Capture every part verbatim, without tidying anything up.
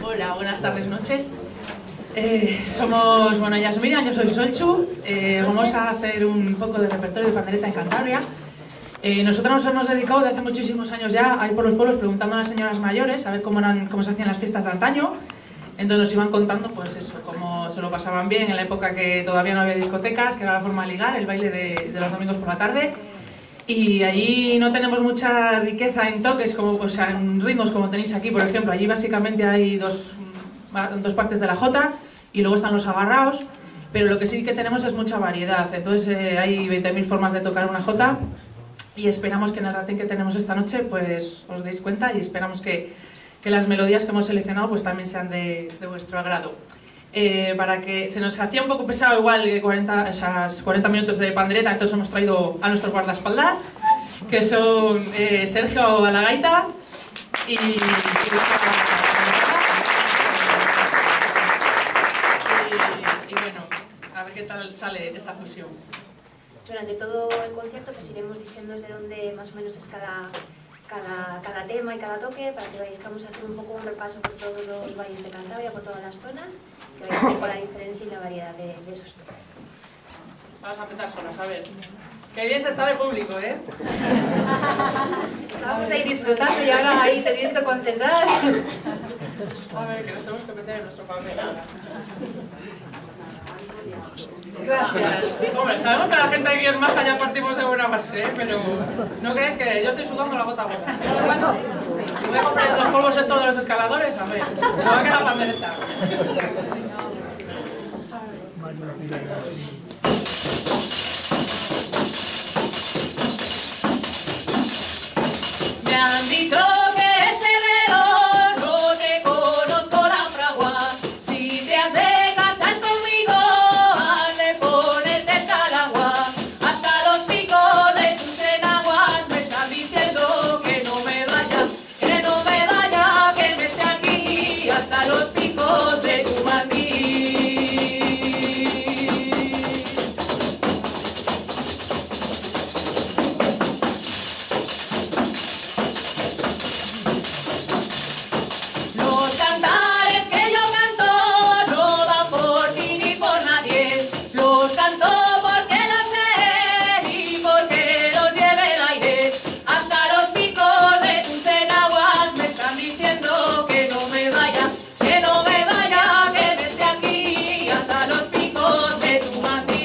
Hola, buenas tardes, noches. Eh, somos, bueno, ya os miran, yo soy Solchu. Eh, vamos a hacer un poco de repertorio de pandereta en Cantabria. Eh, nosotros nos hemos dedicado de hace muchísimos años ya a ir por los pueblos preguntando a las señoras mayores a ver cómo, eran, cómo se hacían las fiestas de antaño. Entonces nos iban contando, pues eso, cómo se lo pasaban bien en la época que todavía no había discotecas, que era la forma de ligar, el baile de, de los domingos por la tarde. Y allí no tenemos mucha riqueza en toques, como, o sea, en ritmos como tenéis aquí, por ejemplo. Allí básicamente hay dos, dos partes de la jota y luego están los agarraos, pero lo que sí que tenemos es mucha variedad. Entonces eh, hay veinte mil formas de tocar una jota y esperamos que en el ratín que tenemos esta noche pues os deis cuenta y esperamos que, que las melodías que hemos seleccionado pues también sean de, de vuestro agrado. Eh, para que se nos hacía un poco pesado igual que cuarenta, esas cuarenta minutos de pandereta, entonces hemos traído a nuestros guardaespaldas, que son eh, Sergio a la gaita y, y, y, y bueno, a ver qué tal sale esta fusión. Durante todo el concierto pues iremos diciendo desde dónde más o menos es cada, cada, cada tema y cada toque, para que veáis que vamos a hacer un poco un repaso por todos los valles de Cantabria, por todas las zonas, que veáis un poco la diferencia y la variedad de, de esos toques. Vamos a empezar solas, a ver. Qué bien se está de público, ¿eh? Estábamos ahí disfrutando y ahora ahí te tienes que concentrar. A ver, que nos tenemos que meter en nuestro papel. Gracias. Hombre, sabemos que la gente aquí es maja, ya partimos de buena base, ¿eh? Pero no crees que yo estoy sudando la gota a gota. Voy a comprar los polvos estos de los escaladores, a ver, se va a quedar pandereta. Me han dicho que eres herrero, no te conozco la fragua. Si te has de casar conmigo, has de ponerte el calagua. Hasta los picos de tus enaguas me están diciendo que no me vaya, que no me vaya, que me esté aquí hasta los picos de tu mandil. Los cantares que yo canto no van por ti ni por nadie. Los canto porque los sé y porque los lleve el aire. Hasta los picos de tus enaguas me están diciendo que no me vaya, que no me vaya, que me esté aquí hasta los picos de tu mandil.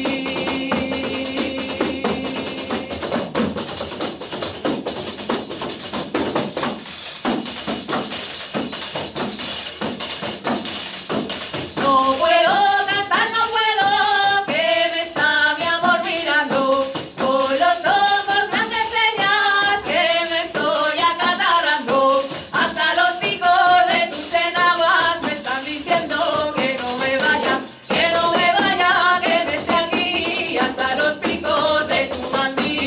No puedo cantar, no puedo, que me está mi amor mirando. Con los ojos me hace señas que me estoy acatarrando. Hasta los picos de tus enaguas me están diciendo que no me vaya, que no me vaya, que me esté aquí hasta los picos de tu mandil.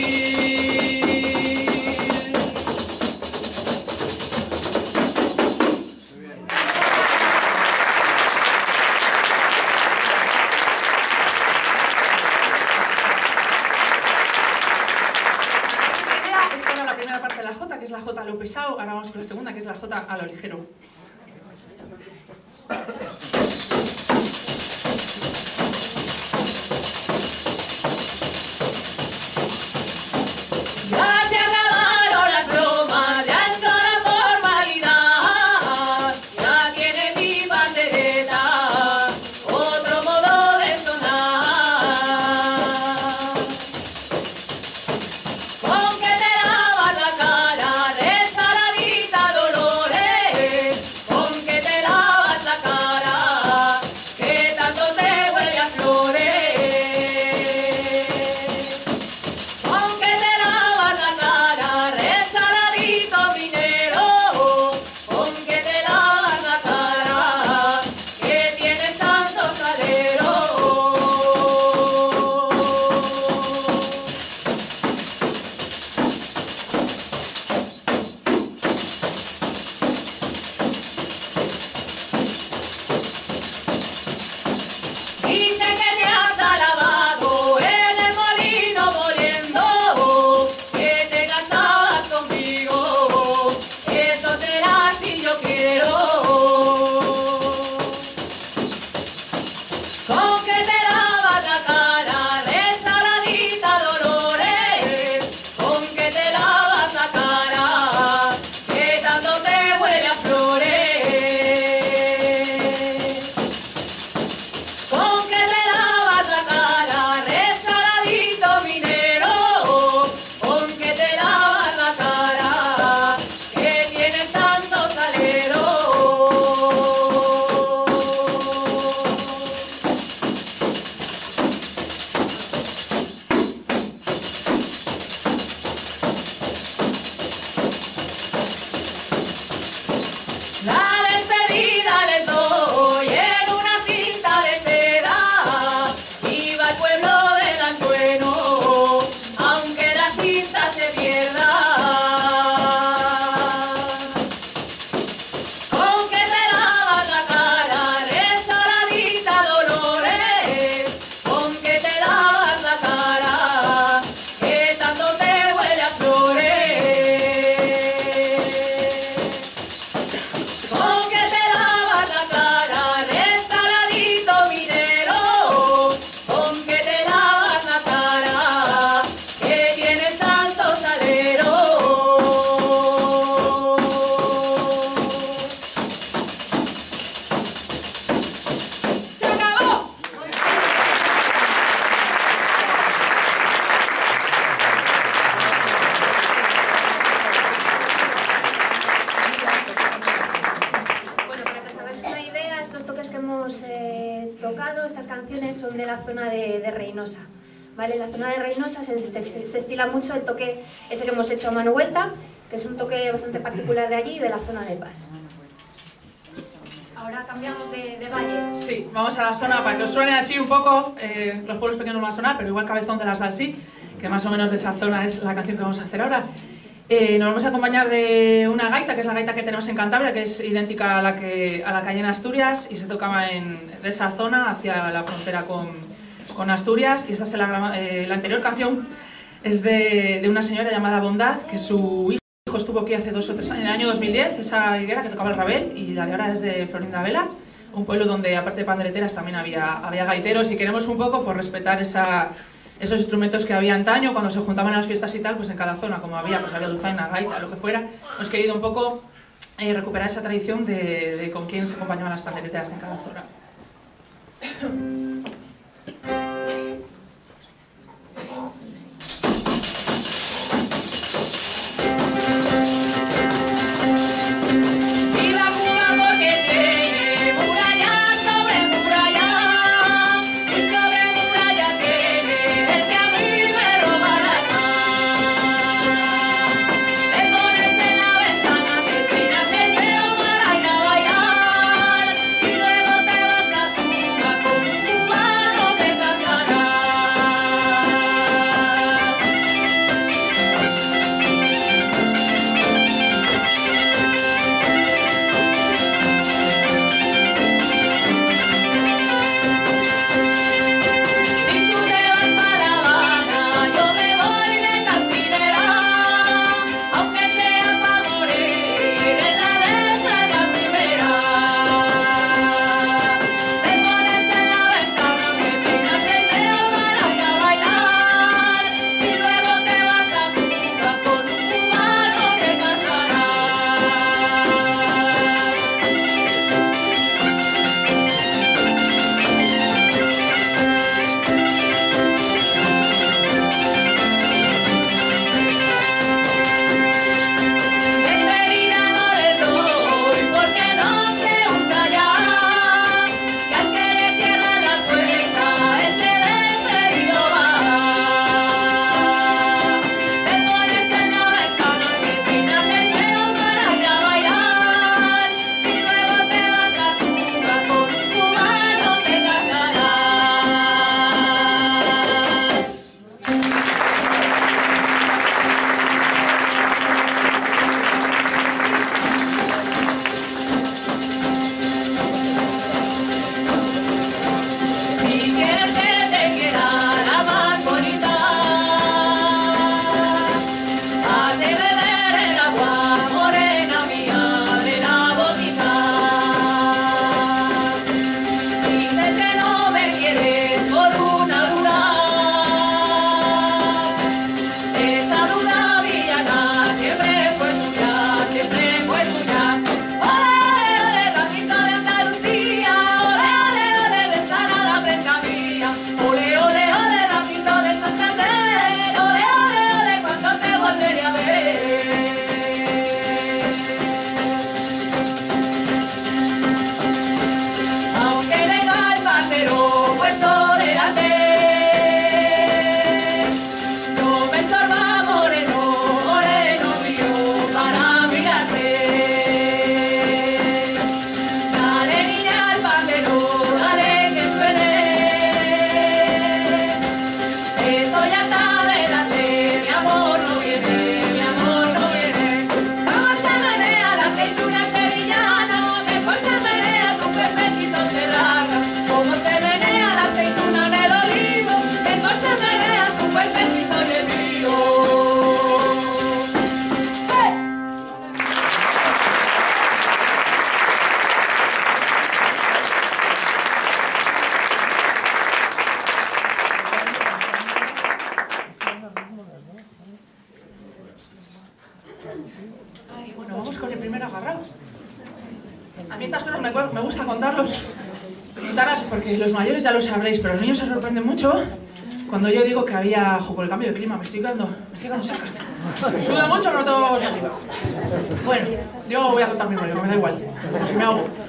Esta era la primera parte de la jota, que es la jota a lo pesado. Ahora vamos con la segunda, que es la jota a lo ligero. Ya se acabaron las bromas, ya entró la formalidad. Ya tiene mi pandereta otro modo de sonar. Con que te lavas la cara de saladita dolores, con que te lavas la cara canciones son de la zona de, de Reynosa. ¿Vale? En la zona de Reynosa se, se, se estila mucho el toque ese que hemos hecho a mano vuelta, que es un toque bastante particular de allí y de la zona de Pas. Ahora cambiamos de, de valle. Sí, vamos a la zona para que os suene así un poco, eh, los pueblos pequeños no van a sonar, pero igual Cabezón de la Sal sí, que más o menos de esa zona es la canción que vamos a hacer ahora. Eh, nos vamos a acompañar de una gaita, que es la gaita que tenemos en Cantabria, que es idéntica a la que, a la que hay en Asturias y se tocaba en, de esa zona hacia la frontera con, con Asturias. Y esta es la, eh, la anterior canción es de, de una señora llamada Bondad, que su hijo estuvo aquí hace dos o tres años, en el año dos mil diez, esa higuera que tocaba el rabel, y la de ahora es de Florinda Vela, un pueblo donde aparte de pandereteras también había, había gaiteros, y queremos un poco por respetar esa... esos instrumentos que había antaño, cuando se juntaban en las fiestas y tal, pues en cada zona, como había, pues había dulzaina, gaita, lo que fuera, hemos querido un poco eh, recuperar esa tradición de, de con quién se acompañaban las pandereteras en cada zona. A mí estas cosas me, me gusta contarlos, contarlas porque los mayores ya lo sabréis, pero los niños se sorprenden mucho cuando yo digo que había, ojo, con el cambio de clima, me estoy quedando, me estoy quedando seca. Suda mucho, pero no todo vamos arriba. Bueno, yo voy a contar mi rollo, que me da igual, si me hago.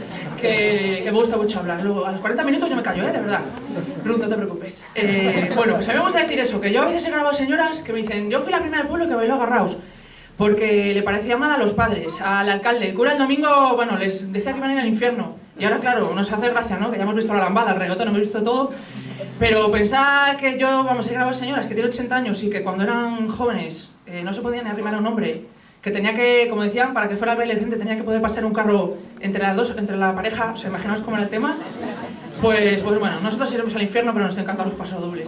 que, que me gusta mucho hablar. Luego, a los cuarenta minutos yo me callo, ¿eh? De verdad. Ruth, no te preocupes. Eh, bueno, pues a mí me gusta decir eso, que yo a veces he grabado señoras que me dicen, yo fui la primera del pueblo que bailó agarraos, porque le parecía mal a los padres, al alcalde. El cura el domingo, bueno, les decía que iban a ir al infierno. Y ahora, claro, nos hace gracia, ¿no? Que ya hemos visto la lambada, el reggaetón, hemos visto todo. Pero pensar que yo, vamos, he grabado señoras que tienen ochenta años y que cuando eran jóvenes eh, no se podían ni arrimar a un hombre, que tenía que, como decían, para que fuera el baile decente tenía que poder pasar un carro entre las dos, entre la pareja, o sea, imaginaos cómo era el tema. Pues, pues bueno, nosotros iremos al infierno, pero nos encantan los pasodobles.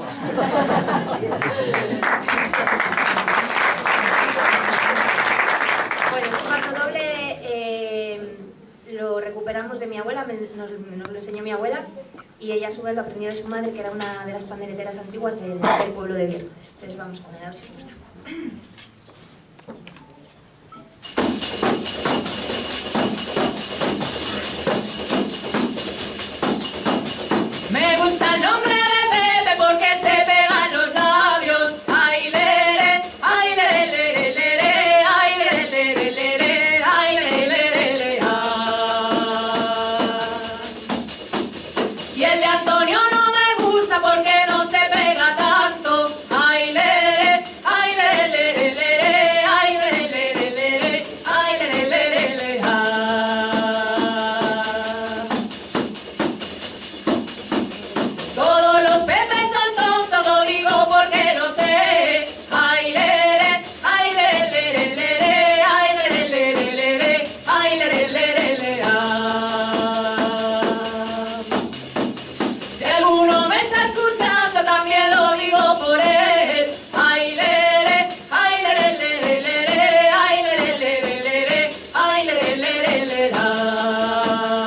Bueno, un pasodoble eh, lo recuperamos de mi abuela, me, nos, nos lo enseñó mi abuela, y ella a su vez lo aprendió de su madre, que era una de las pandereteras antiguas del, del pueblo de Viernes. Entonces vamos con él, a ver si os gusta. Me gusta el nombre de Pepe porque se pegan los labios. Ay, lere, ay, lere, lere, lere, ay, lere, lere, lere, ay, lere, lere, lere, ah. Y el de Antonio no me gusta porque no se pega tanto. Ay, lere, ay, lere, lere, lere, ay, lere, lere, lere, ay, lere, lere, lere, ah. Todos los Pepes son tontos, lo digo porque lo sé. Ay, lere, ay, lere, lere, lere, ay, lere, lere, lere, ay, lere, lere, lere, ah. Si alguno me está escuchando, también lo digo por él. Ay, lere, ay, lere, lere, lere, ay, lere, lere, lere, ay, lere, lere, lere, ah.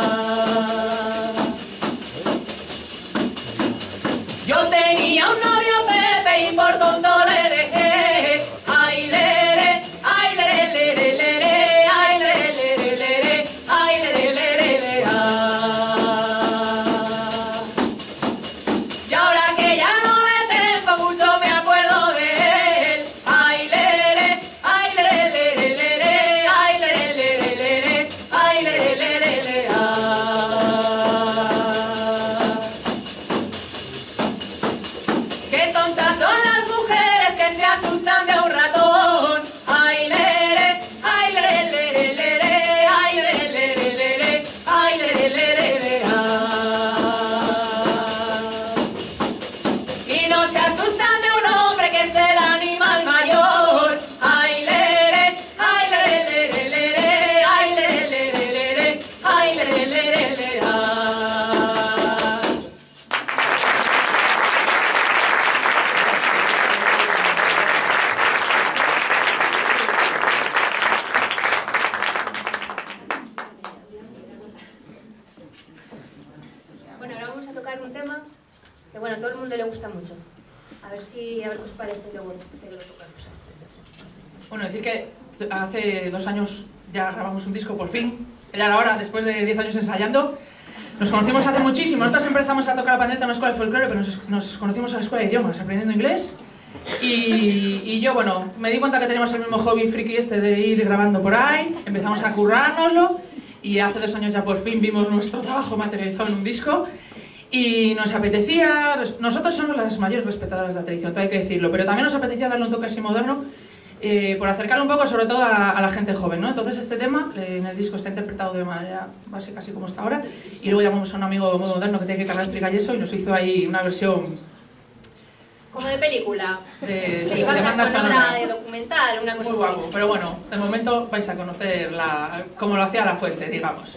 Yo tenía un novio Pepe y por tonto le dejé. Ay, lere, ay, lere, lere, lere, ay, lere, lere, lere, ay, lere, lere, lere, ah. Y ahora que ya no le tengo mucho me acuerdo de él. Ay, lere, ay, lere, lere, lere, ay, lere, lere, lere, ay, lere, lere, lere, ah. Qué tontas son las mujeres que se asustan de un ratón. Ay, lere, ay, lere, lere, lere, ay, lere, lere, lere, ay, lere, lere, lere, ah. Y no se asustan de un hombre que es el animal mayor. Ay, lere, ay, lere, lere, lere, ay, lere, lere, lere, ay, lere, lere, lere, ah. Bueno, ahora vamos a tocar un tema que, bueno, a todo el mundo le gusta mucho. A ver si, a ver qué os parece luego, después de que lo tocamos. Bueno, decir que hace dos años ya grabamos un disco por fin, ya era hora, después de diez años ensayando. Nos conocimos hace muchísimo, nosotros empezamos a tocar la pandereta en una escuela de folclore, pero nos, nos conocimos en la escuela de idiomas, aprendiendo inglés. Y, y yo, bueno, me di cuenta que teníamos el mismo hobby friki este de ir grabando por ahí, empezamos a currárnoslo, y hace dos años ya por fin vimos nuestro trabajo materializado en un disco. Y nos apetecía, nosotros somos las mayores respetadoras de la tradición, todo hay que decirlo, pero también nos apetecía darle un toque así moderno, eh, por acercarlo un poco sobre todo a, a la gente joven, ¿no? Entonces este tema eh, en el disco está interpretado de manera básica, así como está ahora, y luego llamamos a un amigo muy moderno que tiene que cargar eléctrica y eso, y nos hizo ahí una versión Como de película. de, Sí, de banda banda sonora, sonora. de documental, una cosa Muy así. guapo, pero bueno, de momento vais a conocer la, cómo lo hacía La Fuente, digamos.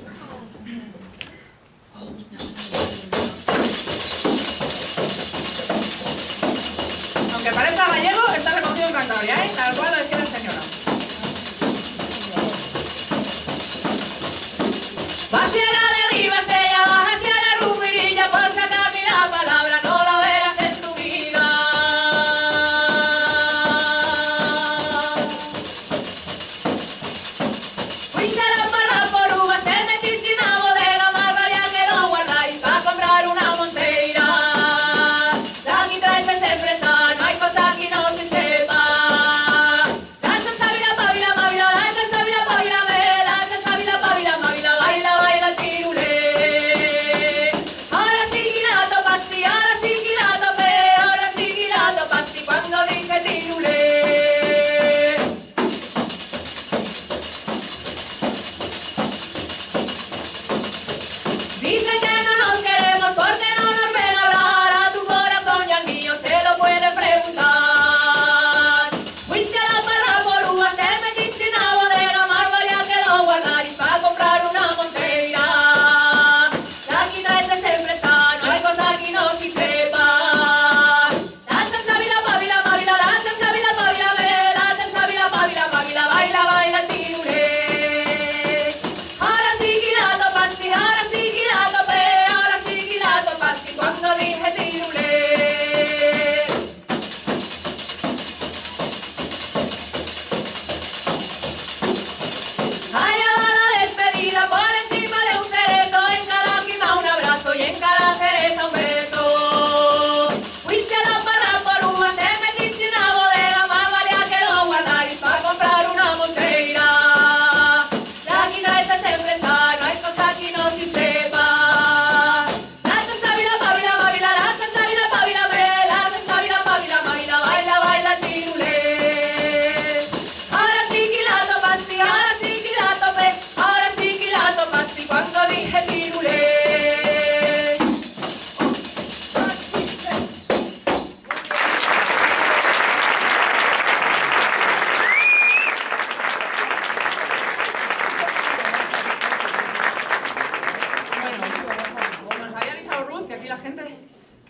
Aunque parezca gallego, está recogido en Cantabria, ¿eh? Tal cual lo decía la señora. Va hacia la derriba, ella baja hacia la rumilla, por sacar ni la palabra, no la verás en tu vida. Fuiste a la parra por uvas, te metiste en una bodega, más valía que lo guardáis a comprar una monteira. La aquí traes ese presa, no hay cosa que no se sepa. La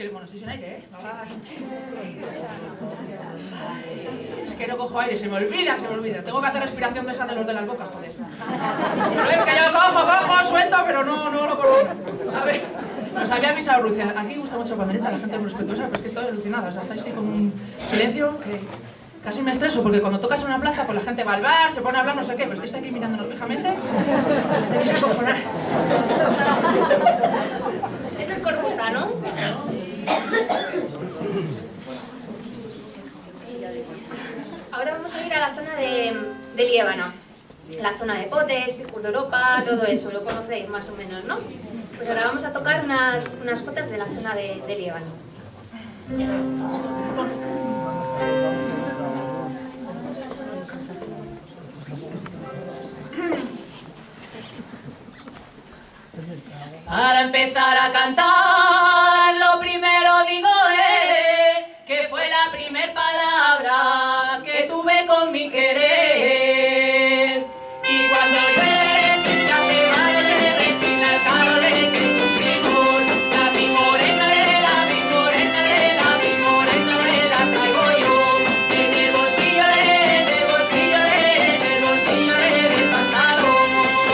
Que, bueno, estoy sin aire, ¿eh? Ay, es que no cojo aire, se me olvida, se me olvida. Tengo que hacer respiración de esa de los de las bocas, joder. ¿No ves que yo cojo, cojo, suelto, pero no, no lo cojo? A ver, nos había avisado Rucia. Aquí gusta mucho Pandereta, la gente es muy respetuosa, pero es que estoy alucinada. O sea, estáis ahí con un silencio que casi me estreso, porque cuando tocas en una plaza, pues la gente va al bar, se pone a hablar, no sé qué, pero estáis aquí mirándonos fijamente. Me tenéis que acojonar. Eso es corpusta, ¿no? Ahora vamos a ir a la zona de, de Liébana, la zona de Potes, Picos de Europa, todo eso, lo conocéis más o menos, ¿no? Pues ahora vamos a tocar unas, unas cotas de la zona de, de Liébana. Para empezar a cantar, lo primero digo eh, que fue la primer palabra que tuve con mi querer. Y cuando llueve se hace valle, rechina el carro de que sufrimos. La mi morena de la mi morena de la mi morena de la traigo yo. En el bolsillo de, en el bolsillo de, en el bolsillo de, del pantalón.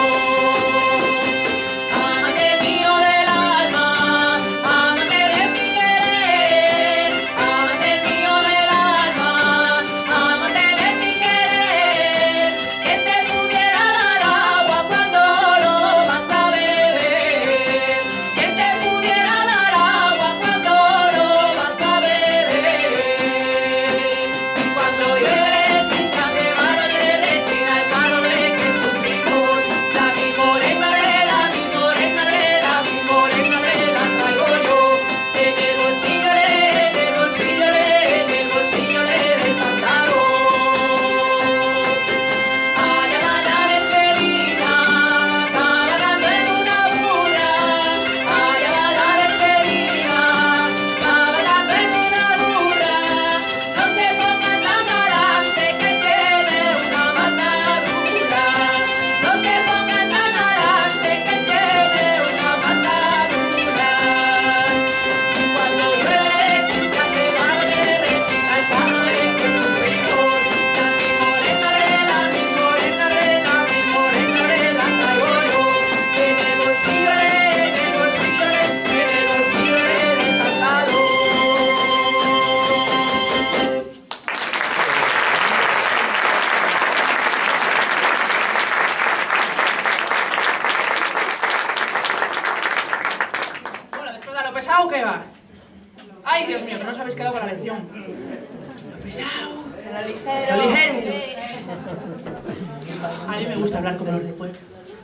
pesado que va. Ay, Dios mío, que no os habéis quedado con la lección. Lo pesado. Lo ligero. Lo ligero. A mí me gusta hablar como los de pueblo.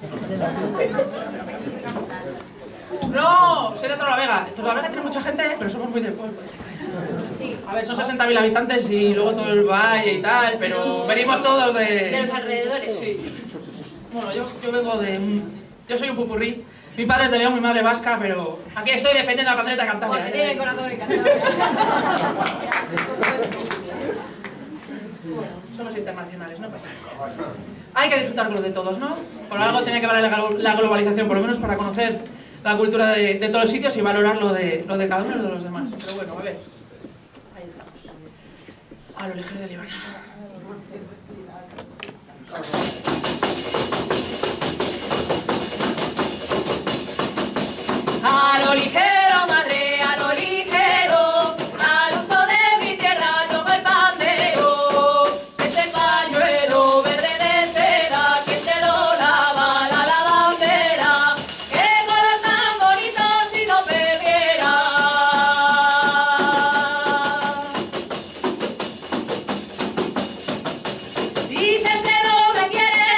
No, soy de Torrelavega. Torrelavega tiene mucha gente, pero somos muy del pueblo. Sí. A ver, son sesenta mil habitantes y luego todo el valle y tal, pero, pero venimos todos de... De los alrededores. Sí. Bueno, yo, yo vengo de... Un, yo soy un pupurrí. Mi padre es de León, mi madre vasca, pero aquí estoy defendiendo a la pandereta cantabria. Porque tiene el corazón en Cantabria. Somos internacionales, no pasa nada. Hay que disfrutarlo de todos, ¿no? Por algo tiene que valer la globalización, por lo menos para conocer la cultura de, de todos los sitios y valorar lo de, lo de cada uno y lo de los demás. Pero bueno, a ver. Ahí estamos. A lo ligero de Líbano. A lo ligero, madre, a lo ligero, al uso de mi tierra toco el pandero, ese pañuelo verde de seda, quien te lo lava la lavandera, qué color tan bonito si no perdiera. Dices que no me quieres.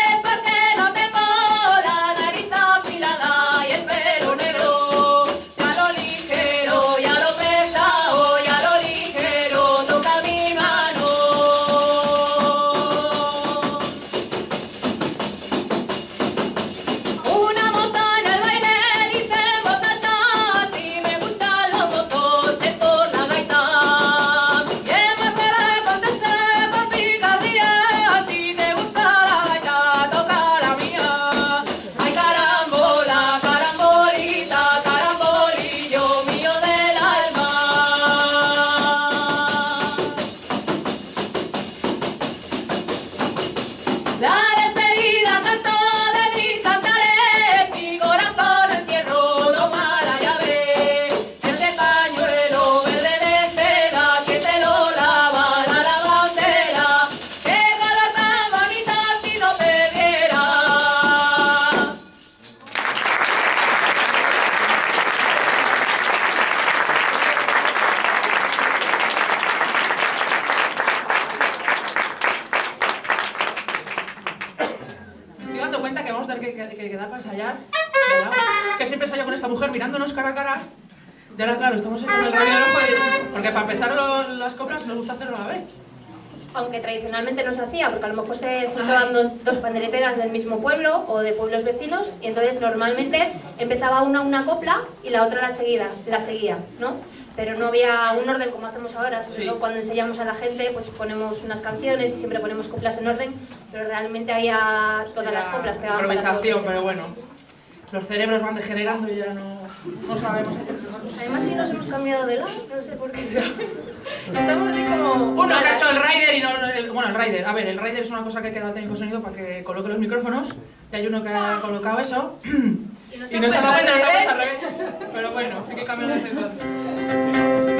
cuenta que vamos a tener que, que, que quedar para ensayar, ¿verdad? Que siempre ensayo con esta mujer mirándonos cara a cara. Y ahora, claro, estamos con el rabio del ojo, y, porque para empezar lo, las coplas nos gusta hacerlo a la vez. Aunque tradicionalmente no se hacía, porque a lo mejor se juntaban dos, dos pandereteras del mismo pueblo o de pueblos vecinos, y entonces normalmente empezaba una una copla y la otra la, seguida, la seguía, ¿no? Pero no había un orden como hacemos ahora, sobre todo sí. Cuando enseñamos a la gente, pues ponemos unas canciones y siempre ponemos coplas en orden, pero realmente había todas Era las coplas pegadas. Improvisación, pero bueno, los cerebros van degenerando y ya no, no sabemos hacer esas cosas. Además, si nos hemos cambiado de lado, no sé por qué. Estamos así como... Uno que ha hecho el rider y no... El, bueno, el rider, a ver, el rider es una cosa que queda al técnico sonido para que coloque los micrófonos, y hay uno que ha colocado eso y no se, y no se ha dado cuenta, nos ha puesto al revés. Pero bueno, hay que cambiar de vez en cuando.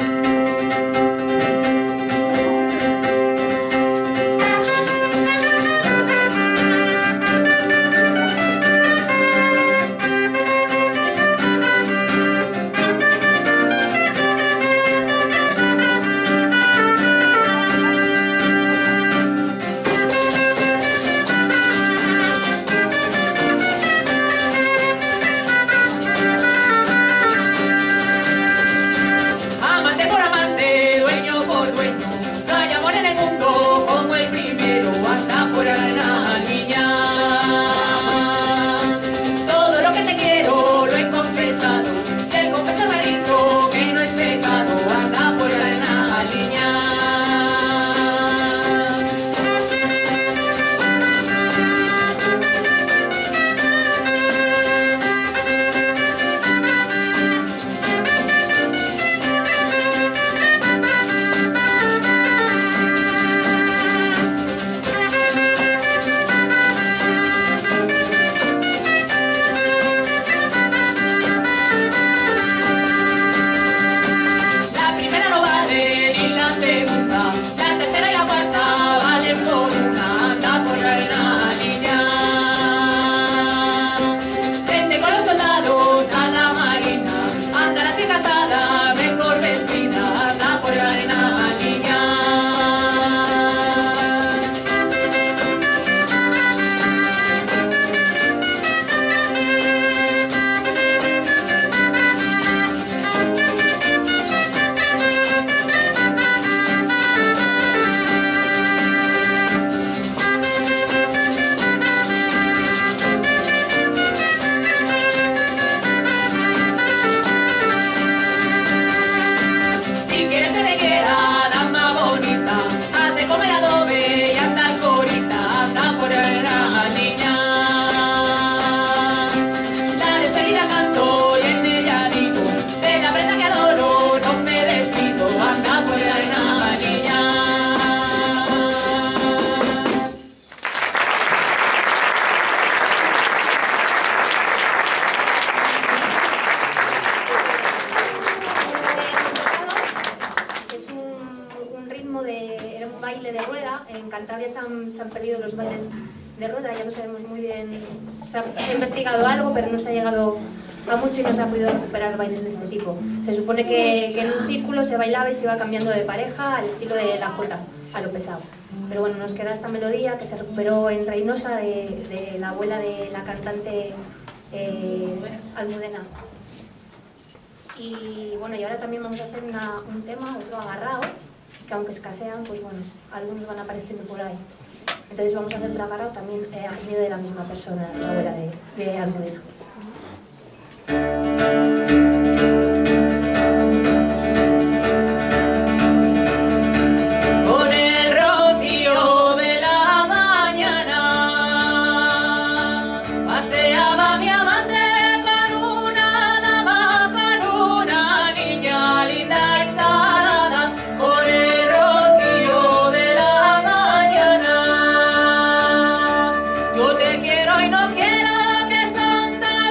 En Cantabria se han, se han perdido los bailes de rueda, ya no sabemos muy bien, se ha, se ha investigado algo, pero no se ha llegado a mucho y no se ha podido recuperar bailes de este tipo. Se supone que, que en un círculo se bailaba y se iba cambiando de pareja al estilo de la jota, a lo pesado. Pero bueno, nos queda esta melodía que se recuperó en Reynosa de, de la abuela de la cantante eh, Almudena. Y bueno, y ahora también vamos a hacer una, un tema, otro agarrado, que aunque escasean, pues bueno, algunos van apareciendo por ahí. Entonces vamos a hacer otro agarrado también eh, al medio de la misma persona, la abuela de, de Almudena. Yo te quiero y no quiero que Santa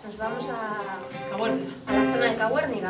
Nos vamos a, Cabuérniga. a la zona de Cabuérniga.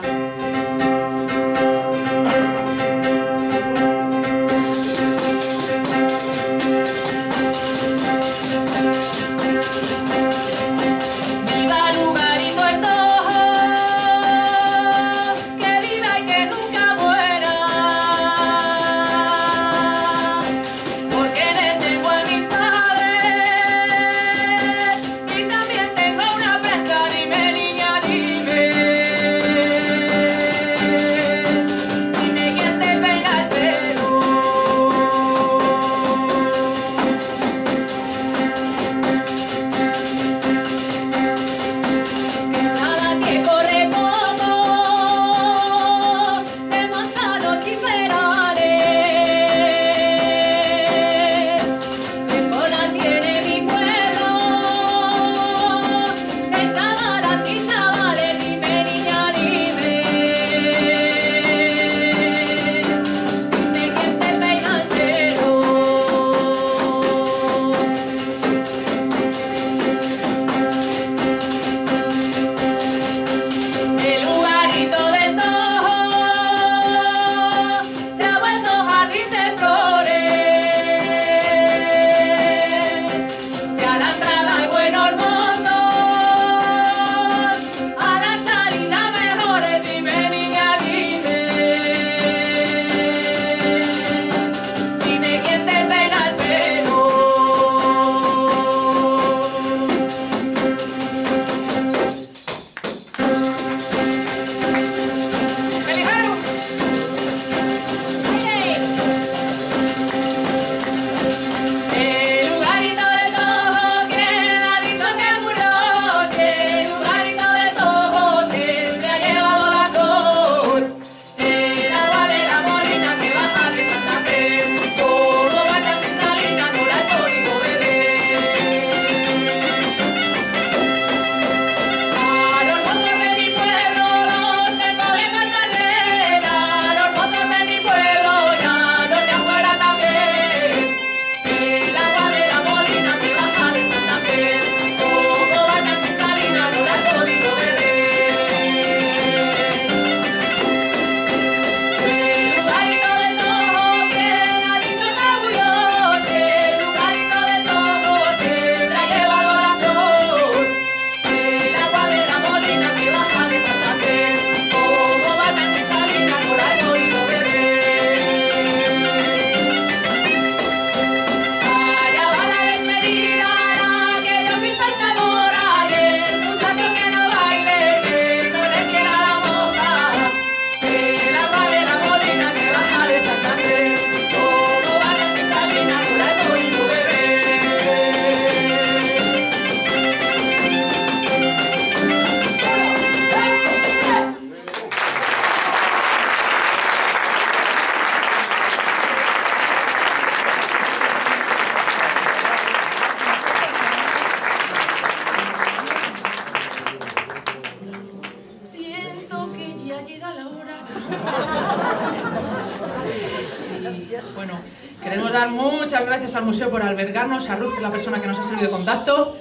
Bueno, queremos dar muchas gracias al museo por albergarnos, a Ruth, que es la persona que nos ha servido de contacto.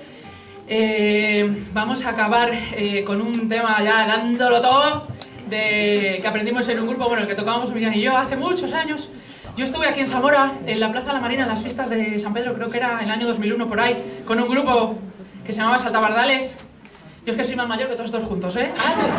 Eh, vamos a acabar eh, con un tema ya dándolo todo, de, que aprendimos en un grupo, bueno, el que tocábamos Miriam y yo hace muchos años. Yo estuve aquí en Zamora, en la Plaza La Marina, en las fiestas de San Pedro, creo que era el año dos mil uno por ahí, con un grupo que se llamaba Saltabardales. Yo es que soy más mayor que todos estos juntos, ¿eh?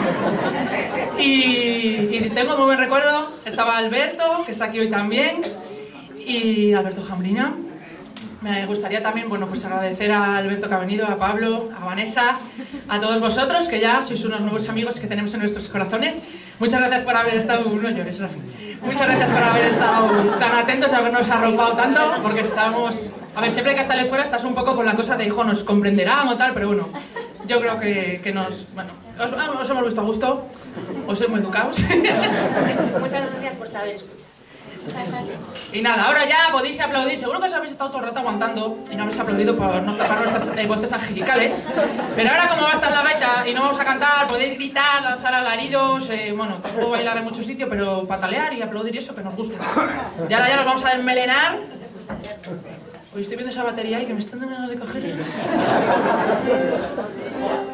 Y, y tengo muy buen recuerdo. Estaba Alberto, que está aquí hoy también, y Alberto Jambrina. Me gustaría también, bueno, pues agradecer a Alberto que ha venido, a Pablo, a Vanessa, a todos vosotros, que ya sois unos nuevos amigos que tenemos en nuestros corazones. Muchas gracias por haber estado... No llores, Rafa. Muchas gracias por haber estado tan atentos, habernos arropado tanto, porque estamos... A ver, siempre que sales fuera estás un poco con la cosa de, hijo, nos comprenderán o tal, pero bueno, yo creo que, que nos... Bueno, os, os hemos visto a gusto, os sois muy educados. Muchas gracias por saber escuchar. Y nada, ahora ya podéis aplaudir. Seguro que os habéis estado todo el rato aguantando y no habéis aplaudido por no tapar nuestras eh, voces angelicales. Pero ahora, como va a estar la gaita y no vamos a cantar, podéis gritar, lanzar alaridos, eh, bueno, tampoco bailar en muchos sitios, pero patalear y aplaudir y eso que nos gusta. Y ahora ya nos vamos a desmelenar. Hoy estoy viendo esa batería ahí que me están dando ganas de coger.